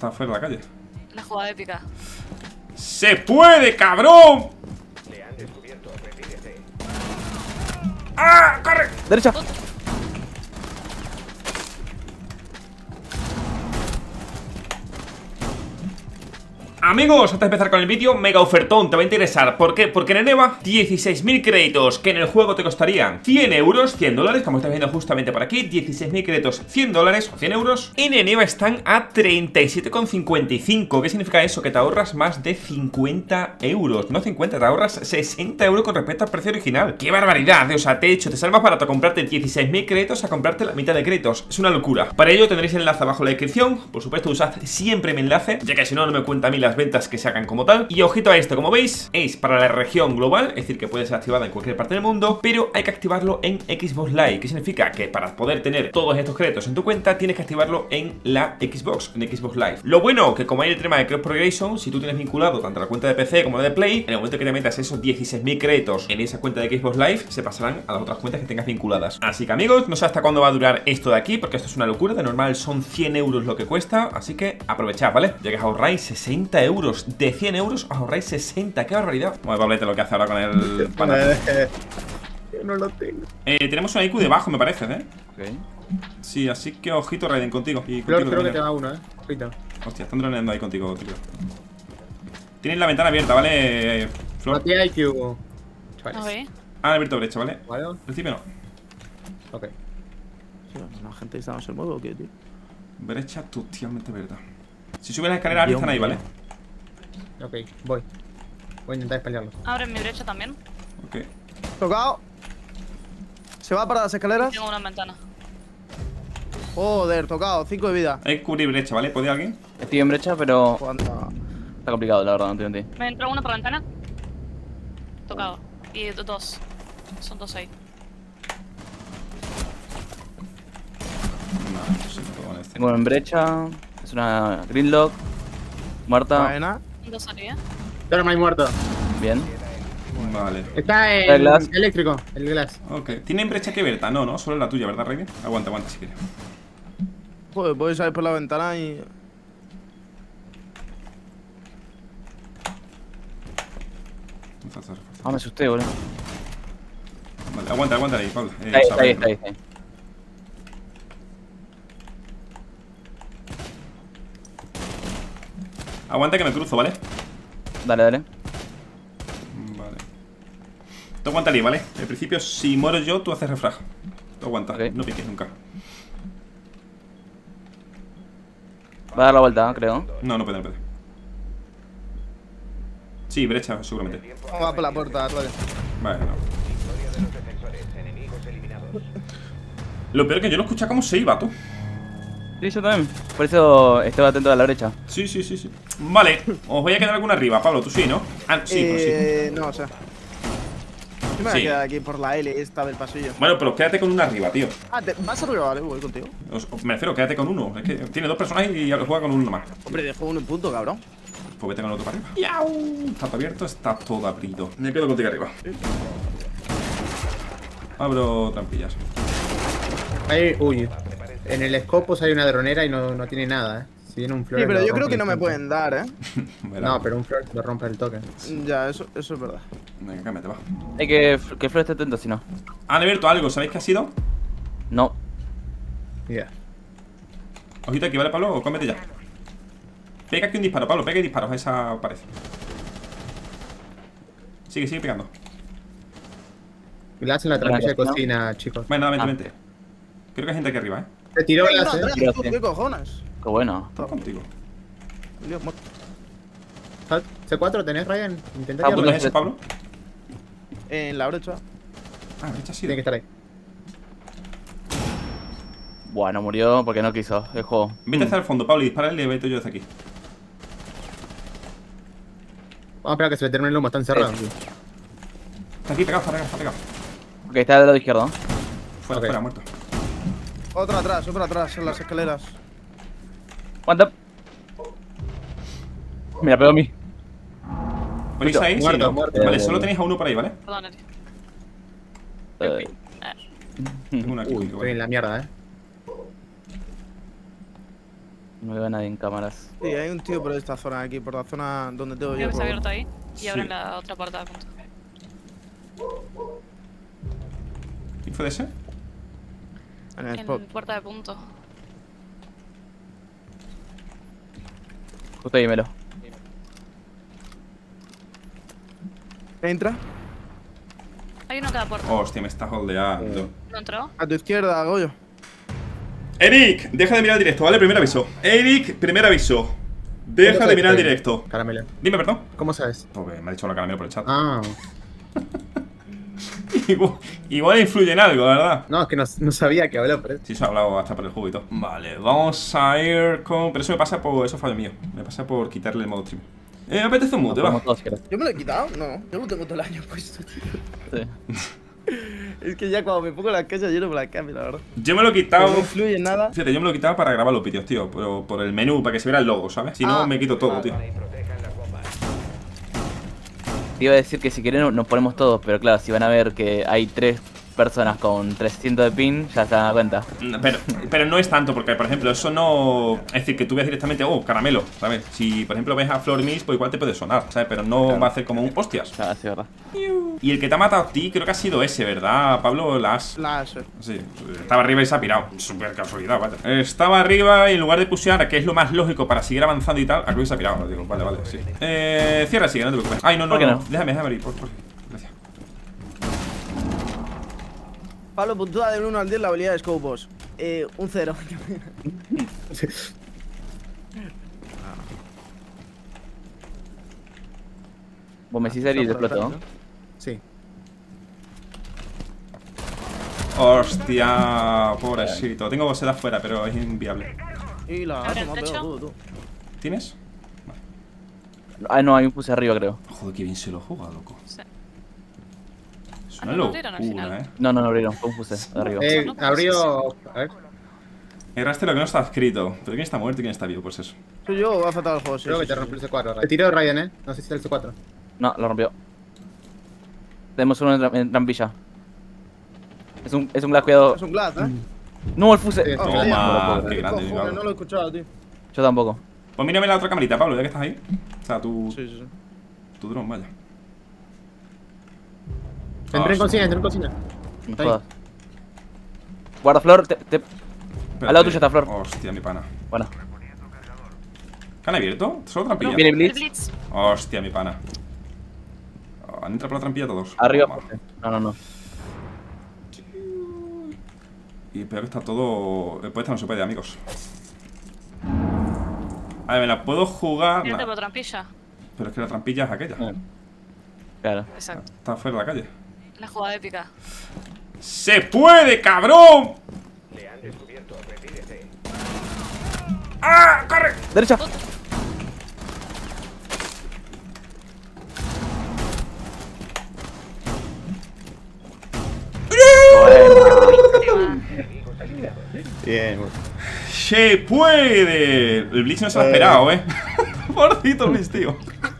está fuera de la calle. La jugada épica. ¡Se puede, cabrón! Le han descubierto, retírese. ¡Ah! ¡Corre! Derecha. Amigos, antes de empezar con el vídeo, mega ofertón, te va a interesar. ¿Por qué? Porque en Eneba, 16.000 créditos que en el juego te costarían 100 euros, 100 dólares, como estáis viendo justamente por aquí. 16.000 créditos, 100 dólares o 100 euros. En Eneba están a 37,55. ¿Qué significa eso? Que te ahorras más de 50 euros. No 50, te ahorras 60 euros con respecto al precio original. ¡Qué barbaridad! O sea, te sale más barato comprarte 16.000 créditos a comprarte la mitad de créditos. Es una locura. Para ello tendréis el enlace abajo en la descripción. Por supuesto, usad siempre mi enlace, ya que si no, no me cuenta a mí las ventas que se hagan como tal. Y ojito a esto, como veis, es para la región global, es decir, que puede ser activada en cualquier parte del mundo, pero hay que activarlo en Xbox Live. ¿Qué significa? Que para poder tener todos estos créditos en tu cuenta, tienes que activarlo en la Xbox, en Xbox Live. Lo bueno, que como hay el tema de Cross Progression, si tú tienes vinculado tanto la cuenta de PC como la de Play, en el momento que te metas esos 16.000 créditos en esa cuenta de Xbox Live, se pasarán a las otras cuentas que tengas vinculadas. Así que amigos, no sé hasta cuándo va a durar esto de aquí, porque esto es una locura. De normal son 100 euros lo que cuesta, así que aprovechad, ¿vale? Ya que os ahorráis 60 euros. De 100 euros os ahorráis 60, qué barbaridad. Bueno, Pablete lo que hace ahora con el pana. No lo tengo. Tenemos una IQ debajo, me parece, ¿eh? Ok. Sí, así que ojito, Raiden, contigo. Y Flor, contigo creo que también. te da uno, Ojito. Hostia, están droneando ahí contigo, tío. Tienes la ventana abierta, ¿vale, Flor? No tiene IQ. Ok. Ah, abierto brecha, ¿vale? Vale. Al principio no. Ok. ¿La gente está en el modo o qué, tío? Brecha totalmente abierta. Si subes la escalera, están ahí, ¿vale? Ok, voy. Voy a intentar espalearlo. Abre mi brecha también. Ok. Tocado. Se va para las escaleras. Tengo una ventana. Joder, tocado. 5 de vida. Hay que cubrir brecha, ¿vale? ¿Puede alguien? Estoy en brecha, pero ¿Cuánta? está complicado, la verdad, no entiendo. Me entra una por ventana. Tocado. Y dos. Son dos ahí. No sé, no puedo con este. Tengo uno en brecha. Es una Greenlock. Muerta. Buena. Dos arriba. Pero no hay muerto. Bien. Vale. Está El en glass. eléctrico, el glass. Ok. ¿Tienen brecha que abierta? No, no, solo la tuya, ¿verdad, Raiden? Aguanta, aguanta si quieres. Joder, puedes salir por la ventana y. Ah, me asusté, boludo. Vale, aguanta, aguanta ahí, Pablo. Está ahí, está ahí, está ahí, está ahí. Aguanta que me cruzo, ¿vale? Dale, dale. Vale. Tú aguanta ahí, ¿vale? En principio, si muero yo, tú haces refrag. Tú aguanta, Ok. no piques nunca. Va a dar la vuelta, creo. No, no puede, no puede. Sí, brecha, seguramente. Va por la puerta, vale. Vale, no. Victoria de los defensores. Enemigos eliminados. Lo peor es que yo no escuché cómo se iba, tú. Sí, yo también. Por eso estaba atento a la brecha. Sí, sí, sí, sí. Vale, os voy a quedar alguna arriba, Pablo, tú sí, ¿no? Ah, sí, pues sí. No, o sea. Yo me voy Sí. a quedar aquí por la L esta del pasillo. Bueno, pero quédate con una arriba, tío. Ah, ¿vas arriba? Vale, voy contigo. Me refiero, quédate con uno. Es que tiene dos personajes y juega con uno más. Hombre, dejo uno en punto, cabrón. Pues vete con el otro para arriba. ¡Yau! Está todo abierto, está todo abrido. Me quedo contigo arriba. Abro trampillas. Ahí, uy. En el Scopus hay una dronera y no tiene nada, Si viene un flor. Sí, pero lo yo creo rompe que no me instante. pueden dar, Verá. No, pero un flor lo rompe el toque. Ya, eso es verdad. Venga, cámbiate, va. Hay que Flor esté atento, si no. Han abierto algo, ¿sabéis qué ha sido? No. Ya. Ojito aquí, ¿vale, Pablo? O cómete ya. Pega aquí un disparo, Pablo, pega y disparos a esa pared. Sigue pegando. Glass en la trampilla de ¿no? cocina, chicos. Bueno, nada, Ah. vente. Creo que hay gente aquí arriba, Se tiró Hay uno glass, atrás, Gracias. tú, ¿qué cojones? Qué bueno. Está contigo. Dios, muerto. C4 tenés, Ryan. Intenta Ah, ¿Dónde tirarlo. es ese, Pablo? En la brecha. Ah, brecha sí. Tiene que estar ahí. Bueno, murió porque no quiso el juego. Vete hacia el fondo, Pablo, y dispárale y vete yo desde aquí. Vamos a esperar a que se le termine el humo, están cerrados. Está aquí, pegado, está pegado. Ok, está del lado izquierdo. Fuera, Ok. fuera, muerto. Otra atrás, en las escaleras. Aguanta. Mira, pegó a mí. ¿Ponéis ahí? Muerto, Sí, ¿no? muerto. Vale, solo tenéis a uno por ahí, ¿vale? Perdón, Eri. Eh, Tengo una aquí. Uy, contigo, estoy en ¿vale? la mierda, No veo a nadie en cámaras. Sí, hay un tío por esta zona aquí, por la zona donde tengo Creo yo. que está abierto ahí. Y Sí. abren la otra puerta de punto. ¿Quién fue de ese? En el En spot. puerta de punto. Justo ahí, Melo. Entra. Hay uno en cada puerta. Hostia, me está holdeando. ¿No entró? A tu izquierda, Goyo. Eric, deja de mirar el directo, ¿vale? Primer aviso. Eric, primer aviso. Deja de mirar el directo. Caramelo. Dime, perdón. ¿Cómo sabes? Porque me ha dicho la caramelo por el chat. Ah. Igual influye en algo, la verdad. No, es que no sabía que habló, pero... Sí, se ha hablado hasta por el juego y todo. Vale, vamos a ir con... Pero eso me pasa por... Eso fallo mío. Me pasa por quitarle el modo stream. Me apetece un mute, va. Podemos todos, si querés. ¿Yo me lo he quitado? No, yo lo tengo todo el año puesto, tío. Sí. Es que ya cuando me pongo las casas yo no me las cambio, la verdad. Yo me lo he quitado... No influye en nada. Fíjate, yo me lo he quitado para grabar los vídeos, tío. Pero por el menú, para que se viera el logo, ¿sabes? Si no, Ah, me quito todo, tío. Y protejan las bombas. Te iba a decir que si quieren nos ponemos todos, pero claro, si van a ver que hay 3 personas con 300 de pin, ya se dan cuenta. Pero no es tanto, porque por ejemplo, eso no. Es decir, que tú veas directamente, oh, caramelo, ¿sabes? Si por ejemplo ves a Flor Miss, pues igual te puede sonar, ¿sabes? Pero no Claro. va a hacer como un hostias. Ya, sí, verdad. Y el que te ha matado a ti, creo que ha sido ese, ¿verdad, Pablo? Láser. Sí, estaba arriba y se ha pirado. Súper casualidad, vale. Estaba arriba y en lugar de pushear, que es lo más lógico para seguir avanzando y tal, aquí se ha pirado. Digo, vale, vale, sí. Cierra, sigue, no te preocupes. Ay, no, no, ¿Por qué no. no? Déjame abrir, por favor. Gracias. Pablo, puntúa del 1 al 10 la habilidad de Scope Boss. Un 0. Vos me decís y te exploto, ¿no? Sí. Hostia, pobrecito. Tengo seda afuera, pero es inviable. Y la ¿Abre gato el me ha techo? pegado tú. ¿Tienes? Ah, no, hay un puse arriba, creo. Joder, qué bien se lo juega, loco. Sí. Es Ah, una no, no dieron al locura, final. No, no, no abrieron, fue un puse de arriba. no, Abrió... A ver. Erraste lo que no está escrito. Pero quién está muerto y quién está vivo, pues eso. Soy yo o ha faltado el juego, sí. Creo que sí, te sí, rompió sí. el C4. Te tiró Ryan, No sé si es el C4. No, lo rompió. Tenemos uno en trampilla. Es un glass, cuidado. Es un glass, ¿eh? No, el fuse. Sí, Oh, Toma, ya. qué grande, mi Cojones, Pablo. no lo he escuchado, tío. Yo tampoco. Pues mírame la otra camarita, Pablo, ya que estás ahí. O sea, tu Sí, sí, sí. dron, vaya. Entré en cocina, entré en cocina. No Ahí. jodas. Guarda, Flor. Espérate. Al lado tuyo está Flor. Hostia, mi pana. Bueno, ¿Qué han abierto? Solo trampilla. viene El Blitz. Blitz. Hostia, mi pana. Oh, han entrado por la trampilla todos. Arriba. Toma. No, no, no. Y peor que está todo. Pues esta no se puede, amigos. A ver, me la puedo jugar. Tírate Nah, por trampilla. pero es que la trampilla es aquella. Claro. Exacto. Está fuera de la calle. La jugada épica. ¡Se puede, cabrón! Le han descubierto. Retírese. ¡Ah! ¡Corre! Derecha. Bien, ¡Se puede! El Blitz no se lo ha esperado, Pobrecito Blitz, tío.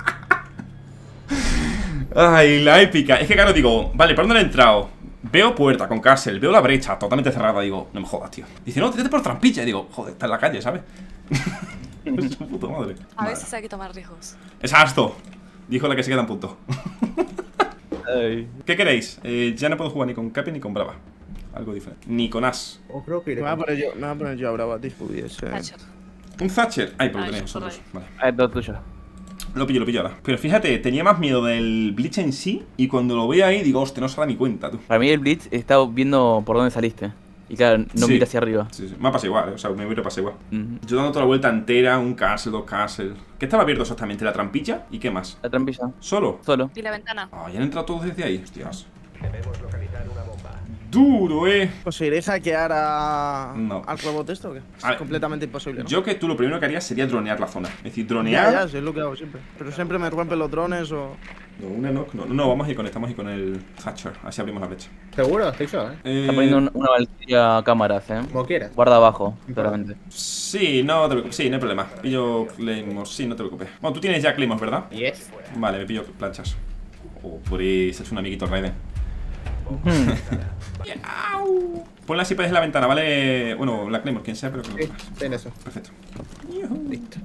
Ay, la épica. Es que claro, digo, vale, ¿por dónde he entrado? Veo puerta con castle, veo la brecha totalmente cerrada. Digo, no me jodas, tío. Dice, no, tírate por trampilla. Y digo, joder, está en la calle, ¿sabes? Es su puta madre. A veces hay que tomar riesgos. Exacto. Dijo la que se queda en punto. Ay. ¿Qué queréis? Ya no puedo jugar ni con Capi ni con Brava. Algo diferente. Ni con As. O creo que Me iré voy a con... poner yo a brava, tío. Pudiese. Thatcher. ¿Un Thatcher? Ay, pero lo Ah, tenéis yo por vosotros. Vale. Ah, es todo tuyo. Lo pillo ahora. Pero fíjate, tenía más miedo del Bleach en sí. Y cuando lo veo ahí, digo, hostia, no se da ni cuenta, tú. Para mí el Blitz está viendo por dónde saliste. Y claro, no Sí. mira hacia arriba. Sí, sí. Me pasa igual, O sea, me hubiera pasado igual. Ujú. Yo dando toda la vuelta entera, un castle, dos castle. ¿Qué estaba abierto exactamente? ¿La trampilla? ¿Y qué más? La trampilla. ¿Solo? Solo. Y la ventana. Ah, ya han entrado todos desde ahí. Hostias. Debemos localizar una bomba. Duro, ¿Conseguiréis hackear No. al robot esto o qué? A ver, Es completamente imposible, ¿no? Yo que tú lo primero que harías sería dronear la zona. Es decir, Ya, dronear. ya, sí, es lo que hago siempre. Pero siempre me rompen los drones o... No, una knock, no, vamos a ir conectamos y con el Thatcher. Así abrimos la brecha. Seguro, estoy yo, Está poniendo una Valkyria a cámaras, Como quieras. Guarda abajo, claramente. Sí, no te preocupes. Sí, no hay problema. Pillo Claymore. Sí, no te preocupes. Bueno, tú tienes ya Claymore, ¿verdad? Yes. Vale, me pillo planchas. Oh, por ahí se ha hecho un amiguito Raiden. Ponla si puedes en la ventana, ¿vale? Bueno, la Claymore, quien sea, pero que lo Sí, pongas. ten eso. Perfecto. Listo.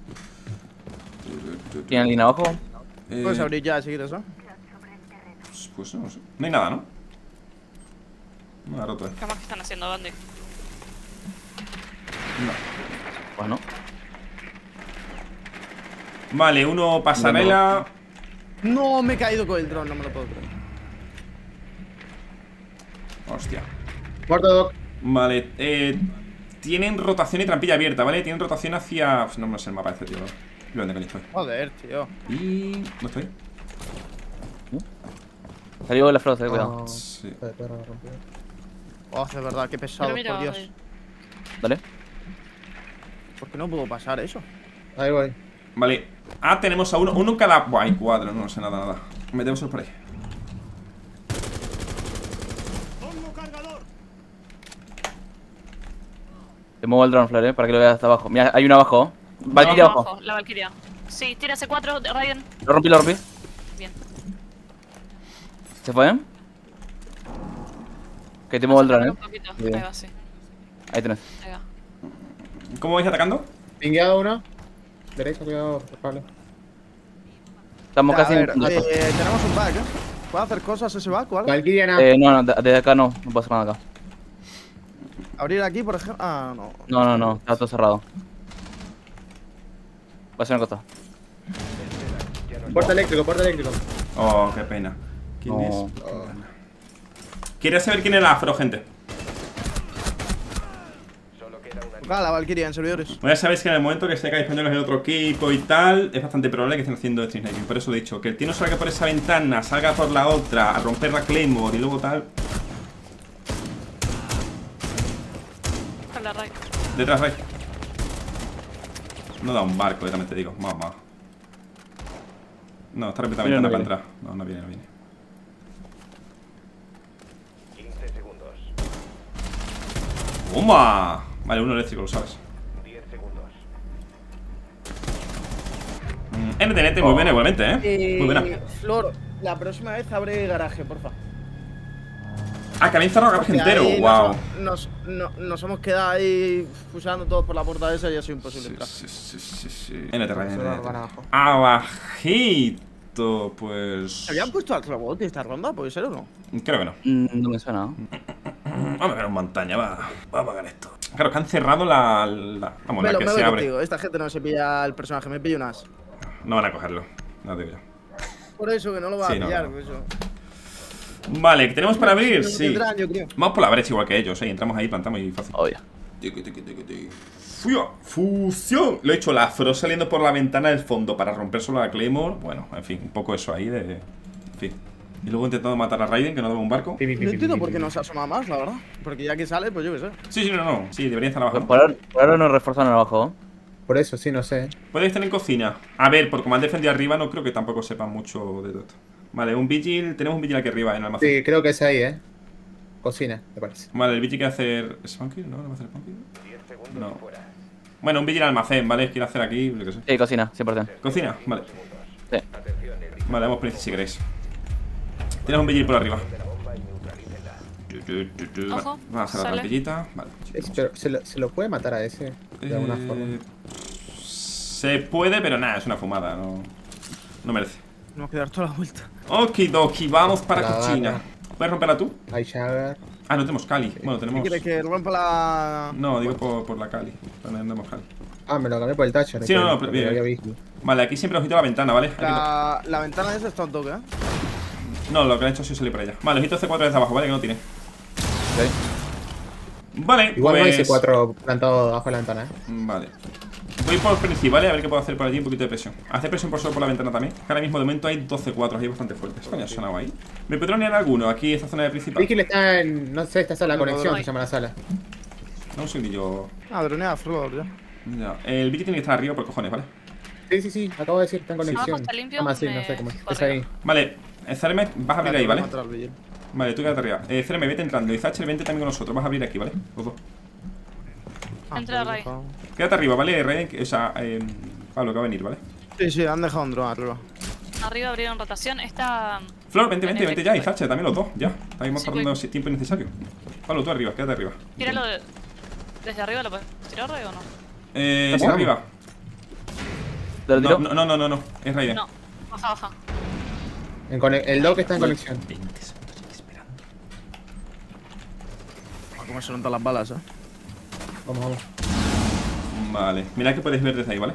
¿Tienen línea abajo? Puedes abrir ya si quieres, ¿no? Pues no sé. No hay nada, ¿no? No ha roto, ¿Qué más que están haciendo, Bandy? No. Bueno. Vale, uno pasarela. No, me he caído con el dron, no me lo puedo creer. Hostia. Muerto, Doc. Vale, tienen rotación y trampilla abierta, ¿vale? Tienen rotación hacia... No me sé el mapa este, tío. ¿Dónde coño estoy? Joder, tío. Y... ¿No estoy? Salió la flor, cuidado. Ah, Sí. perro, rompió. Oh, de verdad, qué pesado, Pero mira, por Dios. ahí. Dale. ¿Por qué no puedo pasar eso? Ahí voy. Vale. Ah, tenemos a uno en cada... Buah, hay 4, no sé nada. Metemos por ahí. Te muevo el drone, Flor, para que lo veas hasta abajo. Mira, hay uno abajo. Valkyria abajo. La Valkyria. Sí, tira C4, Ryan. Lo rompí, lo rompí. Bien. ¿Se fue? Que te muevo el drone, Un poquito. Bien. Ahí va, sí. Ahí tenés. Ahí va. ¿Cómo vais atacando? Pingueado uno. Derecha, cuidado, Pablo. Estamos A casi ver, en... tenemos un back, ¿eh? ¿Puedo hacer cosas ese back o algo? Valkyria nada. no, desde acá no puedo hacer nada acá. Abrir aquí, por ejemplo. Ah, no. No, está todo cerrado. Va a ser una cosa. Puerta eléctrico, puerta eléctrico. Oh, qué pena. ¿Quién No. es? ¿Quieres saber quién es la afro, gente? Solo queda una Toca la Valkyria en servidores. Pues ya sabéis que en el momento que se cae españoles en otro equipo y tal, es bastante probable que estén haciendo stream sniping. Por eso lo he dicho, que el tío no salga por esa ventana, salga por la otra, a romper la Claymore y luego tal. Con la Ray. Detrás, Ray. No da un barco, directamente digo. Mamá. No, está repetida la Mira, ventana no para viene. entrar. No viene, no viene. 15 segundos. ¡Toma! Vale, uno eléctrico, lo sabes. 10 segundos. NTNT, muy buena igualmente, muy buena. Flor, la próxima vez abre garaje, porfa. Ah, que habéis cerrado el garaje Porque entero, ahí wow. Nos hemos quedado ahí fusilando todos por la puerta esa y ha sido imposible entrar. Sí. NT, Ray, Solo van NT. abajo. Abajito, pues... ¿Se habían puesto al robot esta ronda? ¿Puede ser o no? Creo que no. No me suena. Vamos a ver un montaña, va. Vamos a ver esto. Claro, que han cerrado vamos, la Me que voy se abre. contigo. Esta gente no se pilla el personaje, me pillo unas. No van a cogerlo. No te digo yo. Por eso que no lo va Sí, a no, pillar, no. por eso. Vale, ¿qué tenemos para abrir? No Sí. tendrán, yo creo. Vamos por la brecha igual que ellos, entramos ahí, plantamos y fácil. Obvio. ¡Fusión! Lo he hecho, la afro saliendo por la ventana del fondo para romper solo la Claymore. Bueno, en fin, un poco eso ahí de... En fin. Y luego intentando matar a Raiden, que no daba un barco. No entiendo por qué no se asoma más, la verdad. Porque ya que sale, pues yo qué sé. Sí, no. Sí, deberían estar abajo. Por ahora no reforzaron abajo. Por eso, sí, no sé. Puede estar en cocina. A ver, por como han defendido arriba, no creo que tampoco sepan mucho de todo esto. Vale, un vigil. Tenemos un vigil aquí arriba en el almacén. Sí, creo que es ahí, Cocina, me parece. Vale, el vigil quiere hacer... ¿Spunky? ¿No? ¿No va a hacer Spunky? 10 segundos No. fuera. Bueno, un vigil en almacén, ¿vale? Quiere hacer aquí, lo que sé. Sí, cocina, 100%. Cocina, vale. Sí. Atención, el disco Vale, vamos Prince si queréis. Tienes un vigil por arriba. de la bomba y neutralícenla. Ojo, Vamos a hacer la sale. trampillita. Vale. Pero, ¿se lo puede matar a ese? De alguna forma. Se puede, pero nada, es una fumada, no merece. Tenemos que dar toda la vuelta. Okidoki, vamos para La cocina. barra. ¿Puedes romperla tú? Hay Jagger. Ah, no tenemos Cali. Bueno, ¿Qué tenemos... quieres que rompa la...? No, digo por la Cali. No tenemos Cali. Ah, me lo cambié por el Thatcher. Sí, no, porque bien, lo había bien. visto. Vale, aquí siempre ojito a la ventana, ¿vale? Aquí La ventana esa está un toque, ¿eh? no, lo que han hecho ha sido salir para allá. Vale, ojito C4 desde abajo, ¿vale? Que no tiene. Ok. Vale, Igual no hay pues... C4 plantado debajo de la ventana, Vale. Voy por principal, ¿vale? A ver qué puedo hacer por allí, un poquito de presión. Hacer presión por solo por la ventana también. Que ahora mismo de momento hay 12 4 ahí bastante fuertes. Coño, ha sonado ahí. ¿Me puedo dronear alguno aquí, esta zona de principal? Vigil está en, no sé, esta sala, No, conexión no, se llama la sala. No, un segundillo. Ah, dronea Flor, ya. Ya. El bicho tiene que estar arriba por cojones, ¿vale? Sí, acabo de decir, está en conexión. Abajo está limpio, Ah, sí, me no sé cómo es. fijo Es ahí. Vale, Zerme, vas a abrir ahí, ¿vale? Matar al vigil. Vale, tú quédate arriba. Zerme, vete entrando. Y Thatcher, vente también con nosotros. Vas a abrir aquí, ¿vale? Los dos. Entra Ray. Quédate arriba, ¿vale? Raiden, o sea, Pablo, que va a venir, ¿vale? Sí, han dejado un dron arriba. Arriba abrieron rotación. Está... Flor, vente ya. Y Thatcher también los dos, ya. Estamos Sí, tardando tiempo innecesario. Pablo, tú arriba, quédate arriba. Tíralo desde arriba, ¿lo puedes tirar o no? Sí, arriba. ¿Lo tiro? No. Es Raiden. No, baja. El dock está en conexión. 20 segundos aquí esperando. Cómo se notan las balas, Vamos. Vale, mira que podéis ver desde ahí, ¿vale?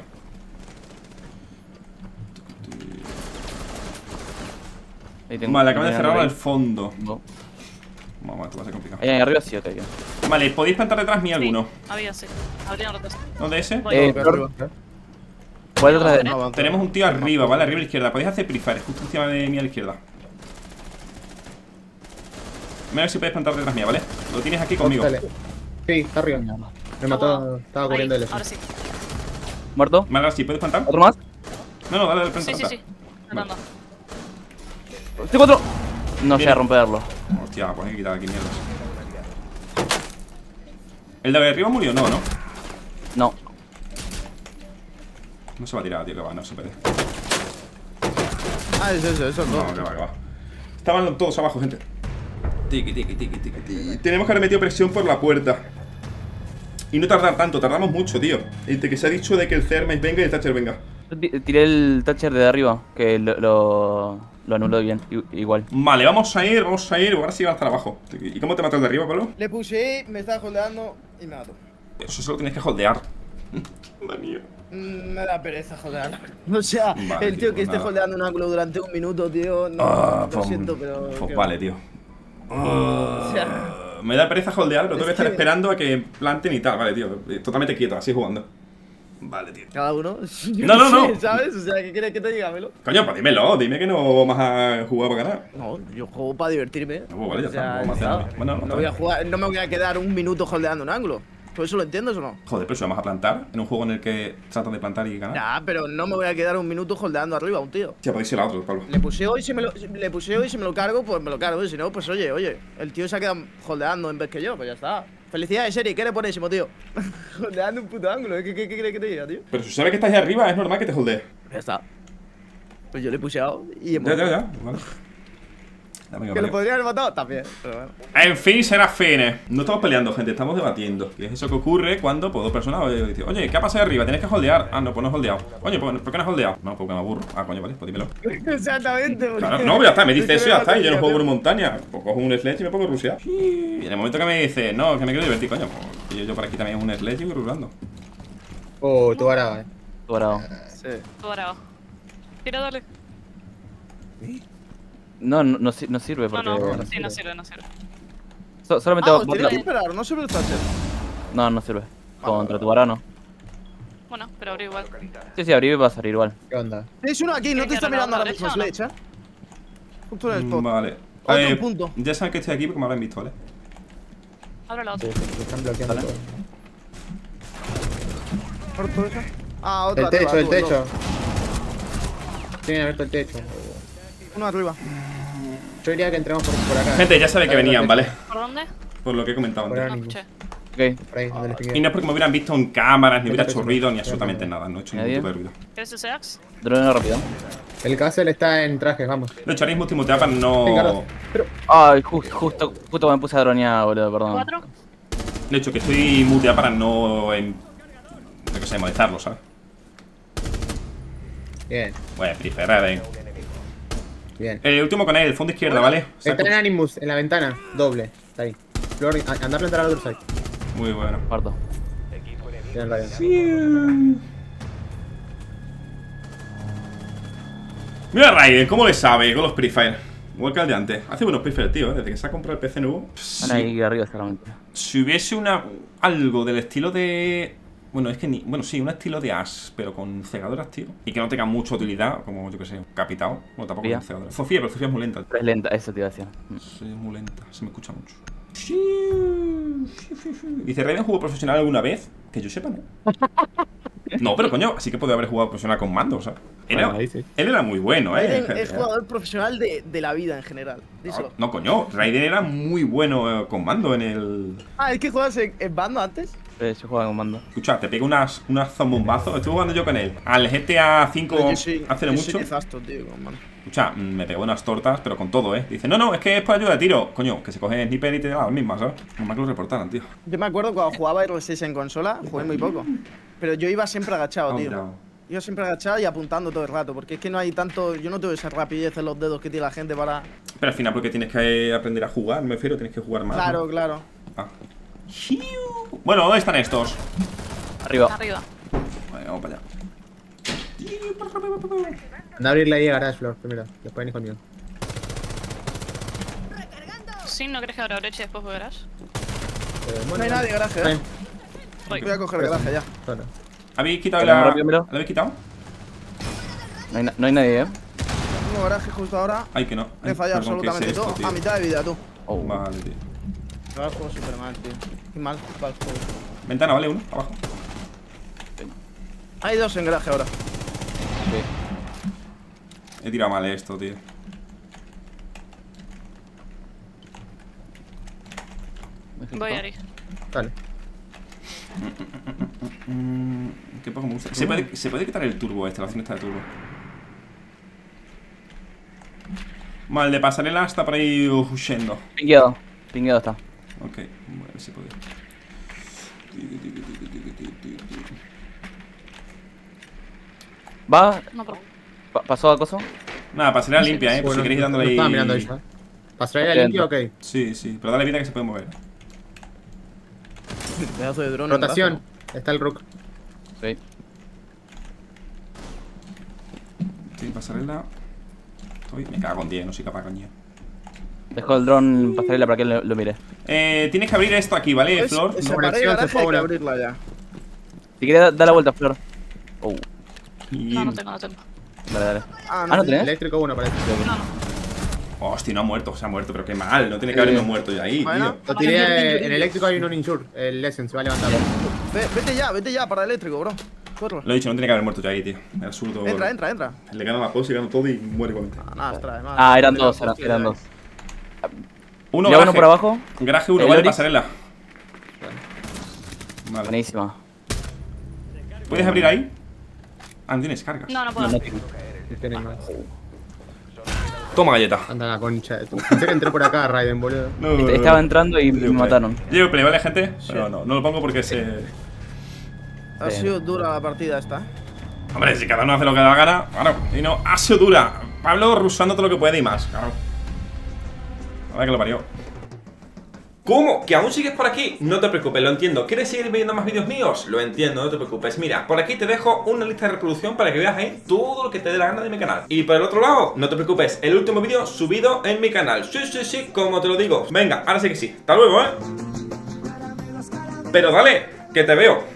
Ahí tengo- Vale, acaban de ahí cerrar arriba. al fondo. No. Vamos, esto va a ser complicado. Ahí arriba sí, ok. Vale, podéis plantar detrás mío alguno. Había, sí. Habrían rotos. ¿Dónde es ese? Voy. Flor, ¿cuál detrás de No, Tenemos un tío arriba, ¿vale? Arriba a la izquierda. Podéis hacer prefire, justo encima de mí a la izquierda. Mira a ver si podéis plantar detrás mía, ¿vale? Lo tienes aquí conmigo. Dale. Sí, está arriba. Me mató, estaba corriendo el Ahí, ahora sí. ¿Muerto? Vale, ahora sí, ¿puedes plantar? ¿Otro más? No, dale, planta. Sí. Andando. Tengo otro. No sé Viene. a romperlo. Hostia, pues hay que quitar aquí mierdas. ¿El de arriba murió? No, ¿no? No. No se va a tirar, tío, que va, no se puede. Eso No, no. que va. Estaban todos abajo, gente. Tiki. Tenemos que haber metido presión por la puerta. Y no tardar tanto, tardamos mucho, tío. Entre que se ha dicho de que el Thermite venga y el Thatcher venga. Tiré el Thatcher de arriba, que lo anuló bien, igual. Vale, vamos a ir, ahora sí va hasta abajo. ¿Y cómo te mató el de arriba, Pablo? Le puse, me estaba holdeando y me mató. Eso solo tienes que holdear. Manío. Me da pereza holdear. O sea, Vale, el tío tío, que esté nada. holdeando un ángulo durante un minuto, tío, no, lo siento, pero... Pues vale, tío. O sea, Me da pereza holdear, pero tengo que Es estar que- esperando a que planten y tal. Vale, tío. Totalmente quieto, así jugando. Vale, tío. cada uno... No. ¿Sabes? O sea, ¿qué quieres que te diga, Melo? Coño, pues dímelo. Dime que no vas a jugar para ganar. No, yo juego para divertirme. No, pues vale, ya O sea, está, vamos a ya hacerlo. está. Bueno, no no está voy a bien. jugar, no me voy a quedar un minuto holdeando un ángulo. ¿Tú eso lo entiendes o no? Joder, pero si vamos a plantar en un juego en el que tratas de plantar y ganar. Ya, pero no me voy a quedar un minuto holdeando arriba a un tío. Ya podéis ir a otro, Pablo. Le puseo y si me lo cargo, pues me lo cargo. Y si no, pues oye, el tío se ha quedado holdeando en vez que yo, pues ya está. Felicidades, Eri, ¿qué le ponéisimo, tío? Holdeando un puto ángulo, ¿qué quieres que te diga, tío? Pero si sabes que estás ahí arriba, es normal que te holdees. Ya está. Pues yo le he puseado y hemos... Ya. Vale. Dame Que lo podría haber matado también, pero bueno. En fin, será fines. No estamos peleando, gente, estamos debatiendo. ¿Qué es eso que ocurre cuando pues, dos personas dicen, oye, ¿qué ha pasado ahí arriba? Tienes que holdear. Ah, no, pues no has holdeado. Oye, ¿por qué no has holdeado? No, porque me aburro. Ah, coño, vale, pues dímelo. Exactamente, porque... Claro, no, ya está, me dice Es eso que y ya me está. Y yo no da juego por atención. montaña. Pues cojo un sledge y me pongo a rusear. Y en el momento que me dice, no, que me quiero divertir, coño, pues yo por aquí también un sledge y voy rusando. Oh, tú ahora, Dorado. Sí. Tú ahora. Tira, dale. No sirve porque. No sirve. Solamente Ah, va- os va- tenéis que esperar, no sirve el Thatcher. No sirve. Contra tu varano. Bueno, pero abrió igual. Sí, abrí y va a salir igual. ¿qué onda? Tienes uno aquí, no te ¿Quieres está que abra mirando la ahora mismo derecha o Sledge, Justo en el spot. Vale. Otro punto. Ya saben que estoy aquí porque me habrán visto, ¿vale? Abre la Sí, otra. te están bloqueando Vale. todo. ¿Corto esa? Ah, otro El techo, arriba, el tú, techo. Tienen abierto el techo. Uno arriba. Yo diría que entremos por acá. Gente, ya sabe que venían, ¿vale? ¿Por dónde? Por lo que he comentado Por antes. ahora No mismo. escuché. Ok. Por ahí, donde les Y pegué. no es porque me hubieran visto en cámaras, ni hubiera Vete, hecho vete, ruido, vete. ni absolutamente nada. No he hecho ningún ¿Nadie? tipo de ruido. ¿Quieres ese axe? Drone rápido. El Castle está en trajes, vamos. Lo echaré multimutear para no. Venga, Carlos. Pero, Ay, justo cuando me puse a dronear, boludo, perdón. 4. De hecho, que estoy muteado para no. Yo qué sé, molestarlo, ¿sabes? bien, Bueno, preferred, bien. El último con él, el fondo izquierda, ¿vale? Está en Animus, en la ventana, doble. Está ahí. Flor, andarlo a entrar al otro side. Muy bueno. Parto. Tiene el radio. Mira a Raiden, ¿cómo le sabe con los prefire? Igual que el de antes. Hace buenos prefire, tío, desde que se ha comprado el PC nuevo. Están ahí arriba solamente. Si hubiese algo del estilo de. Bueno, es que ni. Bueno, sí, un estilo de Ash, pero con cegadoras, tío. Y que no tenga mucha utilidad, como yo que sé, Capitao. Bueno, tampoco Sofía. con cegadoras. Sofía, pero Sofía es muy lenta. Pero es lenta, eso te iba a decir. Sí, es muy lenta, se me escucha mucho. Dice, ¿Raiden jugó profesional alguna vez? Que yo sepa, ¿no? No, pero coño, así que podía haber jugado profesional con mando, o sea. Bueno, ahí sí. Él era muy bueno, Raiden es jugador profesional de la vida en general. Díselo. No, coño, Raiden era muy bueno con mando en el. Ah, ¿es que juegas en bando antes? Yo jugaba con mando. Escucha, te pego unas zombombazos. Estuve jugando yo con él. Al GTA 5 hace no mucho. Soy nefasto, tío, con mando. Escucha, me pegó unas tortas, pero con todo, ¿eh? Dice, no, es que es para ayuda de tiro. Coño, que se coge sniper y te da las mismas, ¿sabes? Nomás que lo reportaran, tío. Yo me acuerdo cuando jugaba R6 en consola, jugué muy poco. Pero yo iba siempre agachado, tío. Bravo. Iba siempre agachado y apuntando todo el rato. Porque es que no hay tanto. Yo no tengo esa rapidez en los dedos que tiene la gente para. Pero al final, porque tienes que aprender a jugar, me refiero, tienes que jugar más. Claro, ¿no? claro. Ah. Bueno, ¿dónde están estos? Arriba. Arriba. Vale, vamos para allá. Anda a abrirle ahí a Garage Floor primero. Después venís conmigo. Sí, ¿no crees que habrá brecha y después verás? No hay nadie, garaje, Ven, Voy a coger garaje ya. solo. ¿Habéis quitado Pero la. rápido, mira. ¿La habéis quitado? No hay nadie, Tengo garaje justo ahora. Ay, que no. Me he Ay, fallado perdón, ¿qué es absolutamente esto, todo. tío? A mitad de vida, tú. Oh. Vale, tío. Me va el juego súper mal, tío. Qué mal va el juego. Ventana, ¿vale? Uno, abajo. Hay dos en garaje ahora. Sí. He tirado mal esto, tío. Voy, Ari. Vale. ¿Qué poco me gusta? ¿Se puede quitar el turbo este, la opción esta de turbo? Vale, el de pasarela está por ahí huyendo. Pingueado está. Ok, bueno, a ver si puede. Va, No, pero. pasó a coso. Nada, pasarela limpia, por si Bueno, queréis no dándole ahí. estaba mirando eso, ¿Pasarela limpio? Ok. Sí, sí, pero dale vida que se puede mover. Pedazo de drone. en Rotación. garaje. Está el Rook. Sí. Sí, pasarela. Me cago en 10, no soy capaz, coño. Dejó el dron pasarela para que lo mire. Tienes que abrir esto aquí, ¿vale, Flor? Esa No, pared de conexión, garaje se hay que fue abrirla ya. Si quieres, da la vuelta, Flor. Oh, Y... No, no tengo. dale. Ah, ¿No tenés? Eléctrico 1 parece. Hostia, no ha muerto, se ha muerto, pero qué mal. No tiene que haberme muerto ya ahí, Bueno. tío. Lo tiré. En eléctrico hay un insure. El Essence se va a levantar. Vete ya para el eléctrico, bro. Corre. Lo he dicho, no tiene que haber muerto ya ahí, tío. Es absurdo. Entra. Le gana la pose y gana todo y muere igualmente. Nada, trae, nada. Ah, eran dos, eran dos. Uno, Ya garaje. uno por abajo. Garaje 1, El vale, Oryx. pasarela. Vale. Buenísima. ¿Puedes abrir ahí? Ah, no tienes cargas. No, no puedo. No, Si tienen más. Toma galleta. Anda la concha de tu. Pensé que entré por acá, Raiden, boludo. No, Estaba entrando y me mataron. Llevo play, ¿vale, gente? Pero no lo pongo porque se... Ha sido dura la partida esta, Hombre, si cada uno hace lo que da la gana, claro. Y no, ha sido dura. Pablo rusando todo lo que puede y más, claro. A ver que lo parió. ¿Cómo? ¿Que aún sigues por aquí? No te preocupes, lo entiendo. ¿Quieres seguir viendo más vídeos míos? Lo entiendo, no te preocupes. Mira, por aquí te dejo una lista de reproducción para que veas ahí todo lo que te dé la gana de mi canal. Y por el otro lado, no te preocupes, el último vídeo subido en mi canal. Sí, como te lo digo. Venga, ahora sí que sí. Hasta luego, ¿eh? Pero dale, que te veo.